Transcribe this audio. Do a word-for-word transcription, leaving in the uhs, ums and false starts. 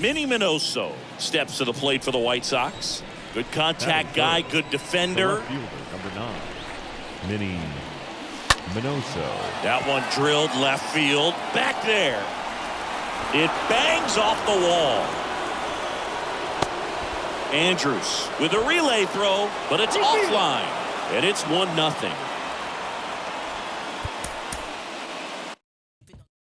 Minnie Minoso steps to the plate for the White Sox. Good contact guy, good defender. Fielder, number nine, Minnie Minoso. That one drilled left field. Back there. It bangs off the wall. Andrews with a relay throw, but it's offline. And it's one nothing.